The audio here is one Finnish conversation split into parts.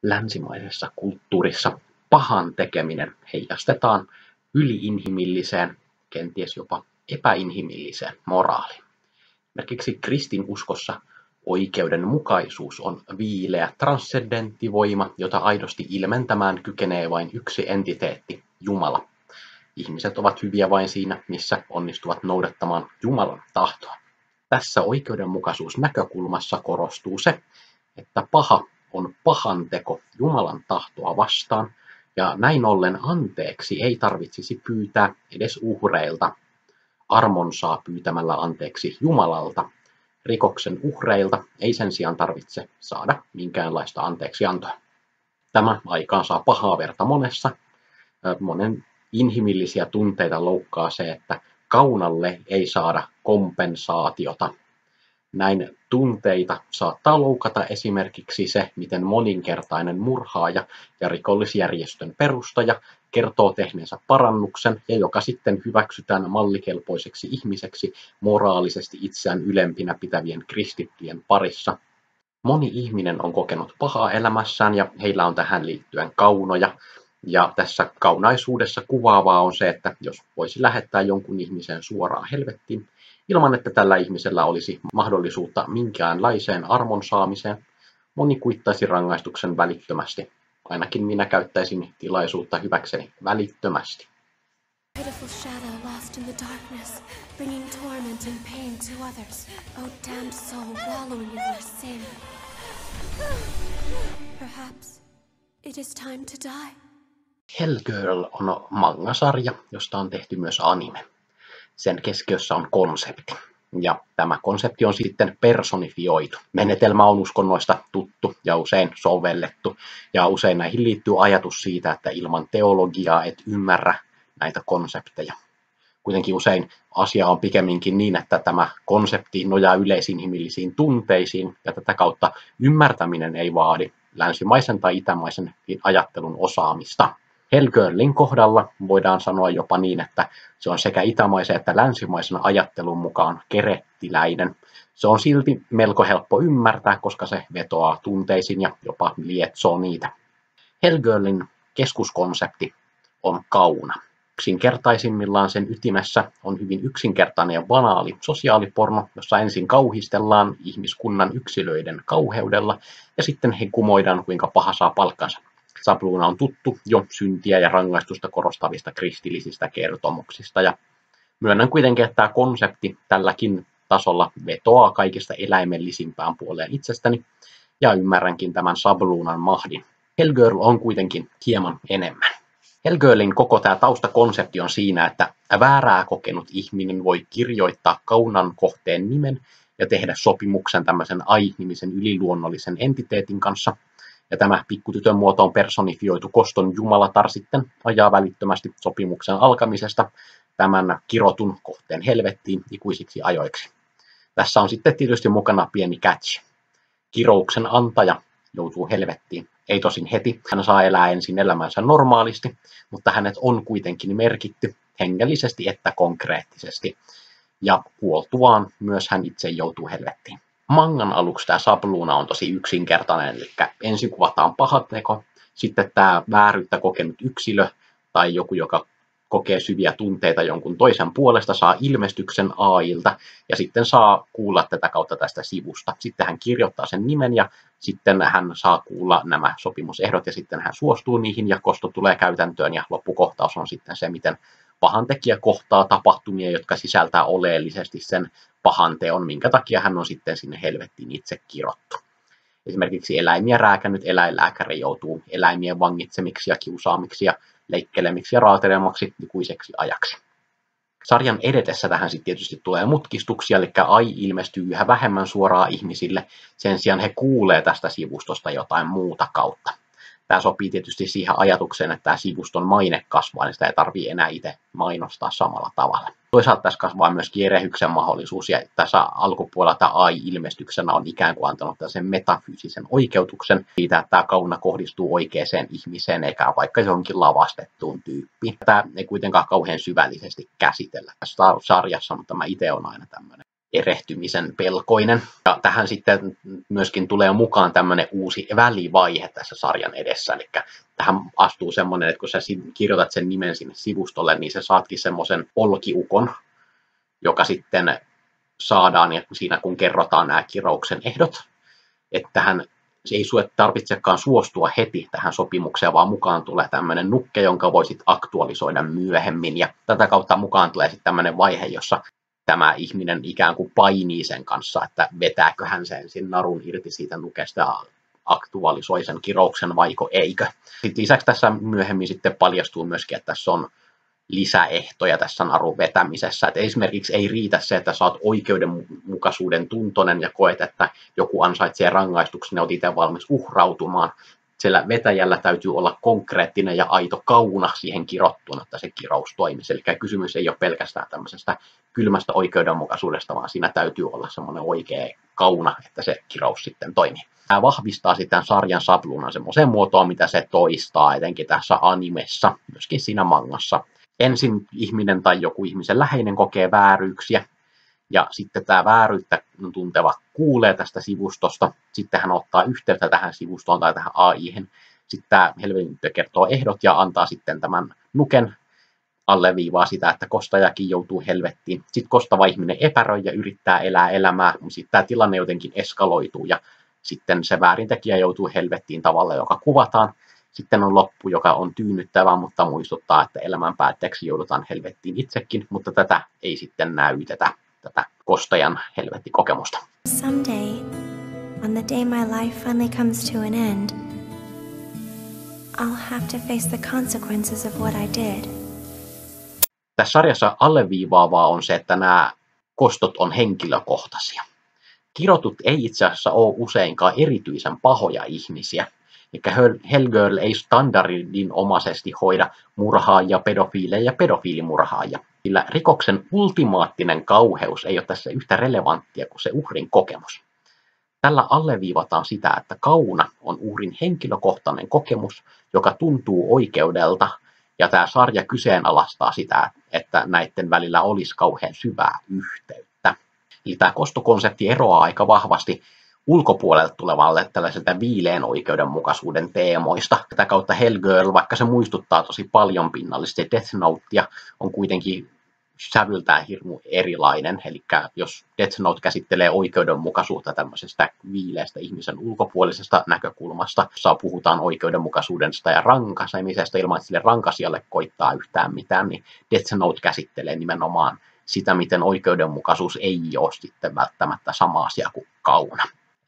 länsimaisessa kulttuurissa pahan tekeminen heijastetaan yliinhimilliseen, kenties jopa epäinhimilliseen moraaliin. Esimerkiksi kristinuskossa oikeudenmukaisuus on viileä transcendentti voima, jota aidosti ilmentämään kykenee vain yksi entiteetti, Jumala. Ihmiset ovat hyviä vain siinä, missä onnistuvat noudattamaan Jumalan tahtoa. Tässä oikeudenmukaisuusnäkökulmassa korostuu se, että paha on pahanteko Jumalan tahtoa vastaan, ja näin ollen anteeksi ei tarvitsisi pyytää edes uhreilta. Armon saa pyytämällä anteeksi Jumalalta. Rikoksen uhreilta ei sen sijaan tarvitse saada minkäänlaista anteeksiantoa. Tämä aikaansaa pahaa verta monessa. Monen inhimillisiä tunteita loukkaa se, että kaunalle ei saada kompensaatiota. Näin tunteita saattaa loukata esimerkiksi se, miten moninkertainen murhaaja ja rikollisjärjestön perustaja kertoo tehneensä parannuksen ja joka sitten hyväksytään mallikelpoiseksi ihmiseksi moraalisesti itseään ylempinä pitävien kristittyjen parissa. Moni ihminen on kokenut pahaa elämässään ja heillä on tähän liittyen kaunoja. Ja tässä kaunaisuudessa kuvaavaa on se, että jos voisi lähettää jonkun ihmisen suoraan helvettiin, ilman että tällä ihmisellä olisi mahdollisuutta minkäänlaiseen armon saamiseen, moni kuittaisi rangaistuksen välittömästi. Ainakin minä käyttäisin tilaisuutta hyväkseni välittömästi. Pitiful shadow lost in the darkness, bringing torment and pain to others. Oh damned soul wallowing in your sin. Perhaps it is time to die. Hellgirl on manga-sarja, josta on tehty myös anime. Sen keskiössä on konsepti, ja tämä konsepti on sitten personifioitu. Menetelmä on uskonnoista tuttu ja usein sovellettu, ja usein näihin liittyy ajatus siitä, että ilman teologiaa et ymmärrä näitä konsepteja. Kuitenkin usein asia on pikemminkin niin, että tämä konsepti nojaa yleisinhimillisiin tunteisiin, ja tätä kautta ymmärtäminen ei vaadi länsimaisen tai itämaisen ajattelun osaamista. Hellgirlin kohdalla voidaan sanoa jopa niin, että se on sekä itämaisen että länsimaisen ajattelun mukaan kerettiläinen. Se on silti melko helppo ymmärtää, koska se vetoaa tunteisiin ja jopa lietsoo niitä. Hellgirlin keskuskonsepti on kauna. Yksinkertaisimmillaan sen ytimessä on hyvin yksinkertainen ja banaali sosiaaliporno, jossa ensin kauhistellaan ihmiskunnan yksilöiden kauheudella ja sitten hekumoidaan, kuinka paha saa palkkansa. Sabluuna on tuttu jo syntiä ja rangaistusta korostavista kristillisistä kertomuksista, ja myönnän kuitenkin, että tämä konsepti tälläkin tasolla vetoaa kaikista eläimellisimpään puoleen itsestäni, ja ymmärränkin tämän Sabluunan mahdin. Hellgirl on kuitenkin hieman enemmän. Hellgirlin koko tämä taustakonsepti on siinä, että väärää kokenut ihminen voi kirjoittaa kaunan kohteen nimen ja tehdä sopimuksen tämmöisen Ai-nimisen yliluonnollisen entiteetin kanssa. Ja tämä pikkutytön muotoon personifioitu koston jumalatar sitten ajaa välittömästi sopimuksen alkamisesta tämän kirotun kohteen helvettiin ikuisiksi ajoiksi. Tässä on sitten tietysti mukana pieni catch. Kirouksen antaja joutuu helvettiin. Ei tosin heti, hän saa elää ensin elämänsä normaalisti, mutta hänet on kuitenkin merkitty hengellisesti että konkreettisesti. Ja kuoltuaan myös hän itse joutuu helvettiin. Mangan aluksi tämä Sabluuna on tosi yksinkertainen, eli ensin kuvataan paha teko, sitten tämä vääryyttä kokenut yksilö tai joku, joka kokee syviä tunteita jonkun toisen puolesta, saa ilmestyksen AIlta ja sitten saa kuulla tätä kautta tästä sivusta. Sitten hän kirjoittaa sen nimen ja sitten hän saa kuulla nämä sopimusehdot ja sitten hän suostuu niihin ja kosto tulee käytäntöön ja loppukohtaus on sitten se, miten pahantekijä kohtaa tapahtumia, jotka sisältää oleellisesti sen pahan teon, minkä takia hän on sitten sinne helvettiin itse kirottu. Esimerkiksi eläimiä rääkännyt eläinlääkäri joutuu eläimien vangitsemiksi ja kiusaamiksi ja leikkelemiksi ja raatelemaksi ikuiseksi ajaksi. Sarjan edetessä tähän sitten tietysti tulee mutkistuksia, eli Ai ilmestyy yhä vähemmän suoraan ihmisille, sen sijaan he kuulee tästä sivustosta jotain muuta kautta. Tämä sopii tietysti siihen ajatukseen, että tämä sivuston maine kasvaa, niin sitä ei tarvitse enää itse mainostaa samalla tavalla. Toisaalta tässä kasvaa myös erehyksen mahdollisuus, ja tässä alkupuolella tämä AI-ilmestyksenä on ikään kuin antanut sen metafyysisen oikeutuksen siitä, että tämä kauna kohdistuu oikeaan ihmiseen, eikä vaikka johonkin lavastettuun tyyppiin. Tämä ei kuitenkaan kauhean syvällisesti käsitellä tässä sarjassa, mutta tämä itse on aina tämmöinen erehtymisen pelkoinen. Ja tähän sitten myöskin tulee mukaan tämmöinen uusi välivaihe tässä sarjan edessä. Eli tähän astuu semmoinen, että kun sä kirjoitat sen nimen sinne sivustolle, niin sä saatkin semmoisen olkiukon, joka sitten saadaan siinä, kun kerrotaan nämä kirouksen ehdot. Että tähän ei sulle tarvitsekaan suostua heti tähän sopimukseen, vaan mukaan tulee tämmöinen nukke, jonka voisit aktualisoida myöhemmin. Ja tätä kautta mukaan tulee sitten tämmöinen vaihe, jossa tämä ihminen ikään kuin painii sen kanssa, että vetääkö hän sen narun irti siitä nukesta ja aktualisoi sen kirouksen vaiko eikö. Sitten lisäksi tässä myöhemmin sitten paljastuu myöskin, että tässä on lisäehtoja tässä narun vetämisessä. Että esimerkiksi ei riitä se, että sä oot oikeudenmukaisuuden tuntoinen ja koet, että joku ansaitsee rangaistuksen ja oot itse valmis uhrautumaan. Sillä vetäjällä täytyy olla konkreettinen ja aito kauna siihen kirottuna, että se kirous toimisi. Eli kysymys ei ole pelkästään tämmöisestä kylmästä oikeudenmukaisuudesta, vaan siinä täytyy olla semmoinen oikea kauna, että se kirous sitten toimii. Tämä vahvistaa sitten sarjan sapluunan semmoiseen muotoon, mitä se toistaa, etenkin tässä animessa, myöskin siinä mangassa. Ensin ihminen tai joku ihmisen läheinen kokee vääryyksiä, ja sitten tämä vääryyttä tunteva kuulee tästä sivustosta, sitten hän ottaa yhteyttä tähän sivustoon tai tähän AI:hen. Sitten tämä helvetin kertoo ehdot ja antaa sitten tämän nuken, alleviivaa sitä, että kostajakin joutuu helvettiin. Sitten kostava ihminen epäröi ja yrittää elää elämää, mutta sitten tämä tilanne jotenkin eskaloituu ja sitten se väärintekijä joutuu helvettiin tavalla, joka kuvataan. Sitten on loppu, joka on tyynnyttävä, mutta muistuttaa, että elämän päätteeksi joudutaan helvettiin itsekin, mutta tätä ei sitten näytetä, tätä kostajan helvettikokemusta. Someday, on the day my life finally comes to an end, I'll have to face the consequences of what I did. Tässä sarjassa alleviivaavaa on se, että nämä kostot on henkilökohtaisia. Kirotut ei itse asiassa ole useinkaan erityisen pahoja ihmisiä. Eli Hellgirl ei standardinomaisesti hoida murhaajia, pedofiileja ja pedofiilimurhaajia. Sillä rikoksen ultimaattinen kauheus ei ole tässä yhtä relevanttia kuin se uhrin kokemus. Tällä alleviivataan sitä, että kauna on uhrin henkilökohtainen kokemus, joka tuntuu oikeudelta, ja tämä sarja kyseenalaistaa sitä, että näiden välillä olisi kauhean syvää yhteyttä. Eli tämä kostokonsepti eroaa aika vahvasti ulkopuolelta tulevalle tällaiselta viileän oikeudenmukaisuuden teemoista. Tätä kautta Hellgirl, vaikka se muistuttaa tosi paljon pinnallisesti Death Notea, on kuitenkin sävyltään hirmu erilainen. Eli jos Death Note käsittelee oikeudenmukaisuutta tämmöisestä viileästä ihmisen ulkopuolisesta näkökulmasta, jossa puhutaan oikeudenmukaisuudesta ja rankaisemisesta ilman, että sille rankasijalle koittaa yhtään mitään, niin Death Note käsittelee nimenomaan sitä, miten oikeudenmukaisuus ei ole sitten välttämättä sama asia kuin kauna.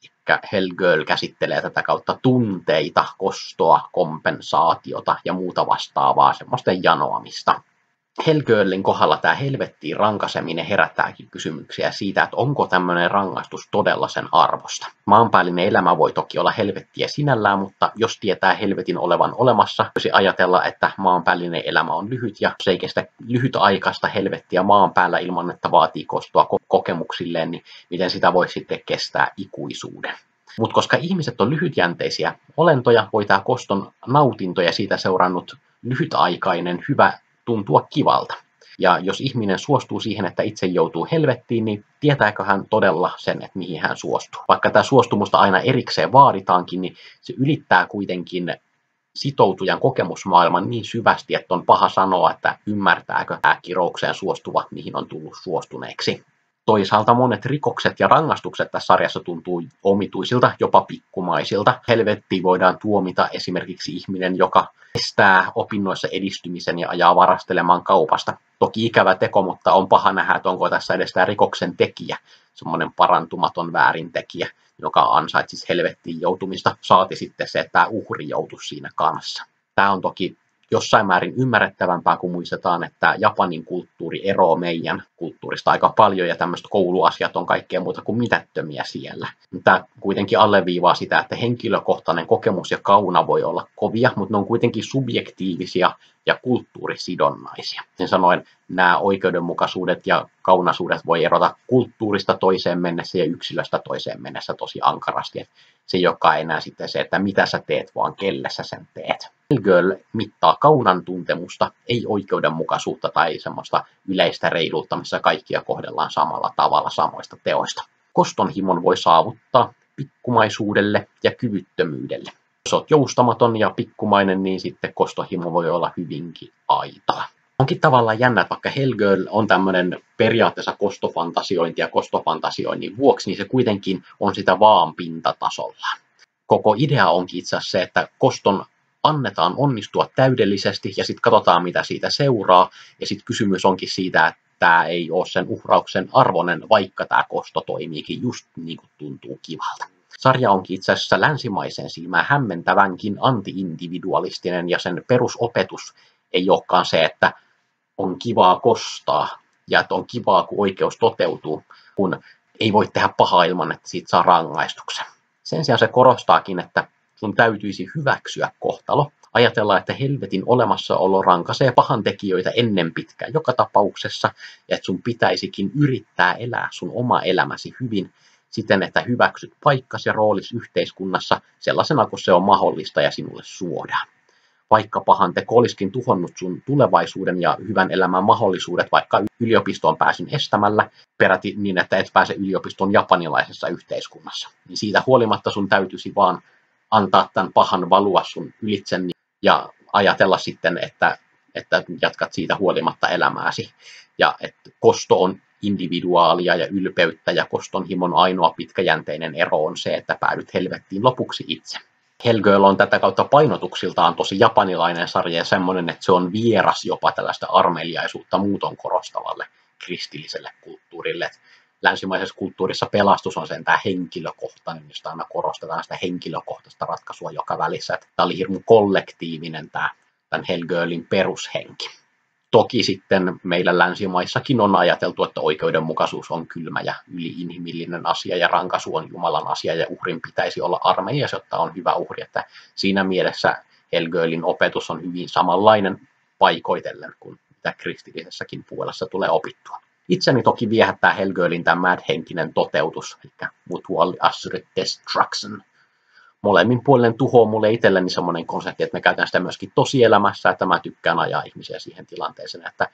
Hellgirl käsittelee tätä kautta tunteita, kostoa, kompensaatiota ja muuta vastaavaa, semmoisten janoamista. Hellgirlin kohdalla tämä helvettiin rankaiseminen herättääkin kysymyksiä siitä, että onko tämmöinen rangaistus todella sen arvosta. Maanpäällinen elämä voi toki olla helvettiä sinällään, mutta jos tietää helvetin olevan olemassa, voisi ajatella, että maanpäällinen elämä on lyhyt ja se ei kestä lyhytaikaista helvettiä maan päällä ilman, että vaatii kostoa kokemuksilleen, niin miten sitä voisi sitten kestää ikuisuuden. Mutta koska ihmiset on lyhytjänteisiä olentoja, voi tämä koston nautinto ja siitä seurannut lyhytaikainen hyvä tuntua kivalta. Ja jos ihminen suostuu siihen, että itse joutuu helvettiin, niin tietääkö hän todella sen, että mihin hän suostuu? Vaikka tämä suostumusta aina erikseen vaaditaankin, niin se ylittää kuitenkin sitoutujan kokemusmaailman niin syvästi, että on paha sanoa, että ymmärtääkö tämä kiroukseen suostuva, mihin on tullut suostuneeksi. Toisaalta monet rikokset ja rangaistukset tässä sarjassa tuntuu omituisilta, jopa pikkumaisilta. Helvettiin voidaan tuomita esimerkiksi ihminen, joka estää opinnoissa edistymisen ja ajaa varastelemaan kaupasta. Toki ikävä teko, mutta on paha nähdä, että onko tässä edes tämä rikoksen tekijä, semmoinen parantumaton väärintekijä, joka ansaitsisi helvettiin joutumista, saati sitten se, että tämä uhri joutuisi siinä kanssa. Tämä on toki jossain määrin ymmärrettävämpää, kun muistetaan, että Japanin kulttuuri eroaa meidän kulttuurista aika paljon ja tämmöiset kouluasiat on kaikkea muuta kuin mitättömiä siellä. Tämä kuitenkin alleviivaa sitä, että henkilökohtainen kokemus ja kauna voi olla kovia, mutta ne on kuitenkin subjektiivisia ja kulttuurisidonnaisia. Sen sanoen nämä oikeudenmukaisuudet ja kaunasuudet voi erota kulttuurista toiseen mennessä ja yksilöstä toiseen mennessä tosi ankarasti. Se ei olekaan enää sitten se, että mitä sä teet, vaan kelle sä sen teet. Hellgirl mittaa kaunan tuntemusta, ei oikeudenmukaisuutta tai semmoista yleistä reiluutta, missä kaikkia kohdellaan samalla tavalla samoista teoista. Kostonhimon voi saavuttaa pikkumaisuudelle ja kyvyttömyydelle. Jos olet joustamaton ja pikkumainen, niin sitten kostonhimo voi olla hyvinkin aitoa. Onkin tavallaan jännä, että vaikka Hellgirl on tämmöinen periaatteessa kostofantasiointi ja kostofantasioinnin vuoksi, niin se kuitenkin on sitä vaan pintatasolla. Koko idea onkin itse asiassa se, että koston annetaan onnistua täydellisesti ja sitten katsotaan, mitä siitä seuraa. Ja sitten kysymys onkin siitä, että tämä ei ole sen uhrauksen arvoinen, vaikka tämä kosto toimiikin just niin kuin tuntuu kivalta. Sarja onkin itse asiassa länsimaisen silmään hämmentävänkin anti-individualistinen ja sen perusopetus ei olekaan se, että on kivaa kostaa ja että on kivaa, kun oikeus toteutuu, kun ei voi tehdä pahaa ilman, että siitä saa rangaistuksen. Sen sijaan se korostaakin, että sun täytyisi hyväksyä kohtalo. Ajatellaan, että helvetin olemassaolo rankaisee pahantekijöitä ennen pitkään joka tapauksessa, ja että sun pitäisikin yrittää elää sun oma elämäsi hyvin siten, että hyväksyt paikkasi ja roolis yhteiskunnassa sellaisena kuin se on mahdollista ja sinulle suodaan. Vaikka pahanteko olisikin tuhonnut sun tulevaisuuden ja hyvän elämän mahdollisuudet vaikka yliopistoon pääsyn estämällä, peräti niin, että et pääse yliopistoon japanilaisessa yhteiskunnassa, niin siitä huolimatta sun täytyisi vaan antaa tämän pahan valua sun ylitse ja ajatella sitten, että jatkat siitä huolimatta elämääsi. Ja että kosto on individuaalia ja ylpeyttä ja kostonhimon ainoa pitkäjänteinen ero on se, että päädyt helvettiin lopuksi itse. Hellgirl on tätä kautta painotuksiltaan tosi japanilainen sarja ja semmoinen, että se on vieras jopa tällaista armeliaisuutta muuton korostavalle kristilliselle kulttuurille. Länsimaisessa kulttuurissa pelastus on sentään henkilökohtainen, josta aina korostetaan sitä henkilökohtaista ratkaisua joka välissä. Tämä oli hirmu kollektiivinen tämän Hellgirlin perushenki. Toki sitten meillä länsimaissakin on ajateltu, että oikeudenmukaisuus on kylmä ja yliinhimillinen asia ja rankaisu on Jumalan asia ja uhrin pitäisi olla armeijassa, jotta on hyvä uhri. Että siinä mielessä Hellgirlin opetus on hyvin samanlainen paikoitellen kuin mitä kristillisessäkin puolessa tulee opittua. Itseni toki viehättää Hellgirlin tämä mad-henkinen toteutus, eli mutual assured destruction. Molemmin puolinen tuho on mulle itselleni semmoinen konsepti, että me käytän sitä myöskin tosielämässä, että mä tykkään ajaa ihmisiä siihen tilanteeseen, että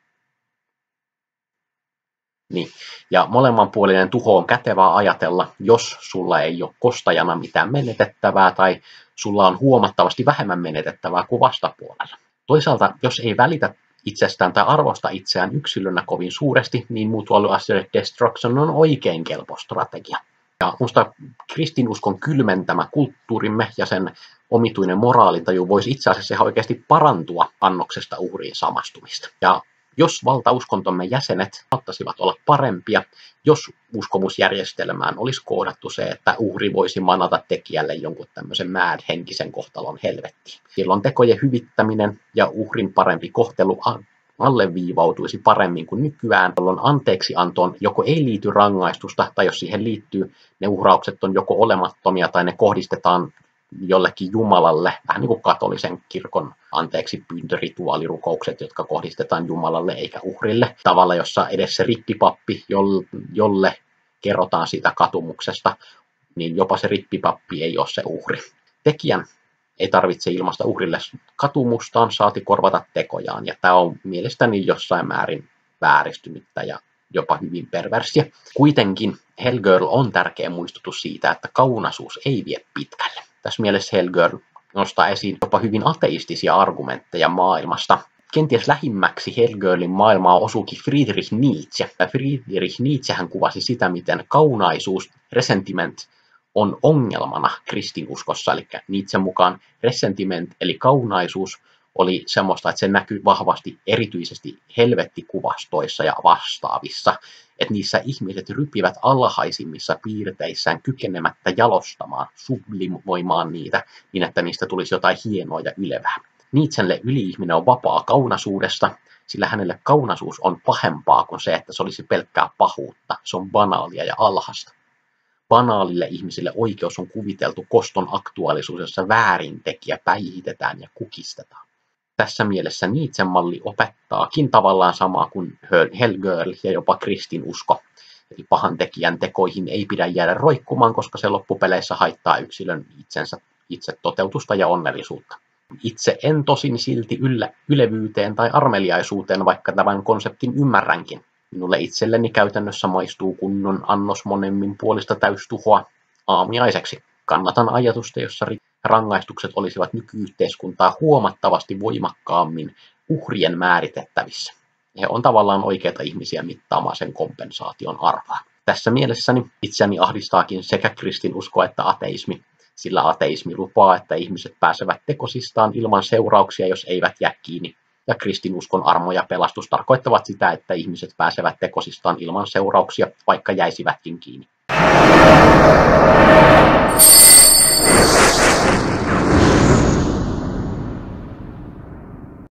niin. Ja molemmanpuolinen tuho on kätevää ajatella, jos sulla ei ole kostajana mitään menetettävää tai sulla on huomattavasti vähemmän menetettävää kuin vastapuolella. Toisaalta, jos ei välitä itsestään tai arvosta itseään yksilönä kovin suuresti, niin mutual assured destruction on oikein kelpo strategia. Ja minusta kristinuskon kylmentämä kulttuurimme ja sen omituinen moraalintaju voisi itse asiassa ihan oikeasti parantua annoksesta uhriin samastumista. Ja jos valtauskontomme jäsenet saattaisivat olla parempia, jos uskomusjärjestelmään olisi koodattu se, että uhri voisi manata tekijälle jonkun tämmöisen mad-henkisen kohtalon helvettiin. Silloin tekojen hyvittäminen ja uhrin parempi kohtelu alleviivautuisi paremmin kuin nykyään, jolloin anteeksiantoon joko ei liity rangaistusta, tai jos siihen liittyy, ne uhraukset on joko olemattomia tai ne kohdistetaan jollekin Jumalalle, vähän niin kuin katolisen kirkon anteeksi pyyntörituaalirukoukset, jotka kohdistetaan Jumalalle eikä uhrille. Tavalla, jossa edes se rippipappi, jolle kerrotaan siitä katumuksesta, niin jopa se rippipappi ei ole se uhri. Tekijän ei tarvitse ilmaista uhrille katumustaan, saati korvata tekojaan, ja tämä on mielestäni jossain määrin vääristynyttä ja jopa hyvin perversiä. Kuitenkin Hellgirl on tärkeä muistutus siitä, että kaunaisuus ei vie pitkälle. Tässä mielessä Hellgirl nostaa esiin jopa hyvin ateistisia argumentteja maailmasta. Kenties lähimmäksi Hellgirlin maailmaa osuukin Friedrich Nietzsche. Friedrich Nietzschehän kuvasi sitä, miten kaunaisuus, resentiment, on ongelmana kristinuskossa. Eli Nietzschen mukaan resentiment eli kaunaisuus oli semmoista, että se näkyy vahvasti erityisesti helvettikuvastoissa ja vastaavissa, että niissä ihmiset rypivät alhaisimmissa piirteissään kykenemättä jalostamaan, sublimoimaan niitä, niin että niistä tulisi jotain hienoa ja ylevää. Nietzschelle yli-ihminen on vapaa kaunaisuudesta, sillä hänelle kaunaisuus on pahempaa kuin se, että se olisi pelkkää pahuutta, se on banaalia ja alhasta. Banaalille ihmisille oikeus on kuviteltu koston aktuaalisuus, jossa väärintekijä päihitetään ja kukistetaan. Tässä mielessä Nietzschen malli opettaakin tavallaan samaa kuin Hellgirl ja jopa kristinusko. Eli pahantekijän tekoihin ei pidä jäädä roikkumaan, koska se loppupeleissä haittaa yksilön itse toteutusta ja onnellisuutta. Itse en tosin silti yllä ylevyyteen tai armeliaisuuteen, vaikka tämän konseptin ymmärränkin. Minulle itselleni käytännössä maistuu kunnon annos monemmin puolista täystuhoa aamiaiseksi. Kannatan ajatusta, jossa rangaistukset olisivat nykyyhteiskuntaa huomattavasti voimakkaammin uhrien määritettävissä. He on tavallaan oikeita ihmisiä mittaamaan sen kompensaation arvoa. Tässä mielessäni itseäni ahdistaakin sekä kristinusko että ateismi, sillä ateismi lupaa, että ihmiset pääsevät tekosistaan ilman seurauksia, jos eivät jää kiinni. Ja kristinuskon armo ja pelastus tarkoittavat sitä, että ihmiset pääsevät tekosistaan ilman seurauksia, vaikka jäisivätkin kiinni.